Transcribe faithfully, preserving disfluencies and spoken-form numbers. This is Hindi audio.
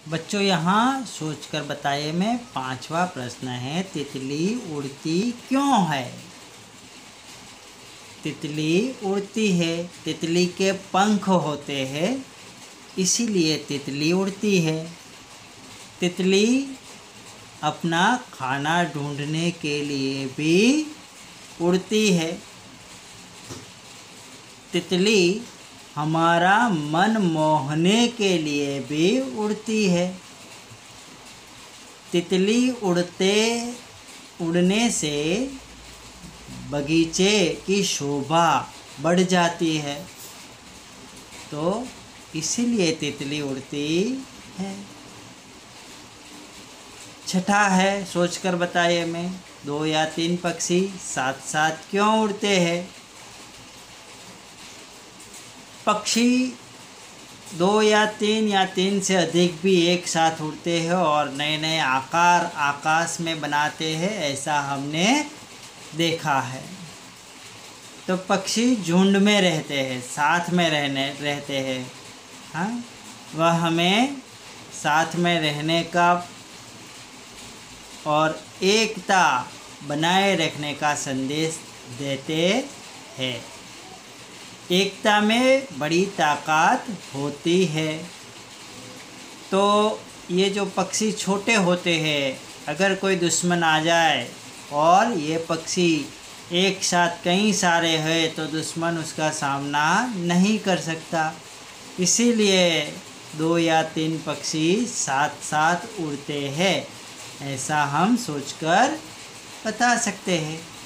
बच्चों यहाँ सोचकर बताइए में पांचवा प्रश्न है, तितली उड़ती क्यों है। तितली उड़ती है, तितली के पंख होते हैं, इसीलिए तितली उड़ती है। तितली अपना खाना ढूंढने के लिए भी उड़ती है। तितली हमारा मन मोहने के लिए भी उड़ती है। तितली उड़ते उड़ने से बगीचे की शोभा बढ़ जाती है, तो इसीलिए तितली उड़ती है। छठा है, सोचकर बताइए में दो या तीन पक्षी साथ साथ क्यों उड़ते हैं। पक्षी दो या तीन या तीन से अधिक भी एक साथ उड़ते हैं और नए नए आकार आकाश में बनाते हैं, ऐसा हमने देखा है। तो पक्षी झुंड में रहते हैं, साथ में रहने रहते हैं। हाँ, वह हमें साथ में रहने का और एकता बनाए रखने का संदेश देते हैं। एकता में बड़ी ताकत होती है। तो ये जो पक्षी छोटे होते हैं, अगर कोई दुश्मन आ जाए और ये पक्षी एक साथ कई सारे हैं तो दुश्मन उसका सामना नहीं कर सकता, इसीलिए दो या तीन पक्षी साथ साथ उड़ते हैं, ऐसा हम सोचकर बता सकते हैं।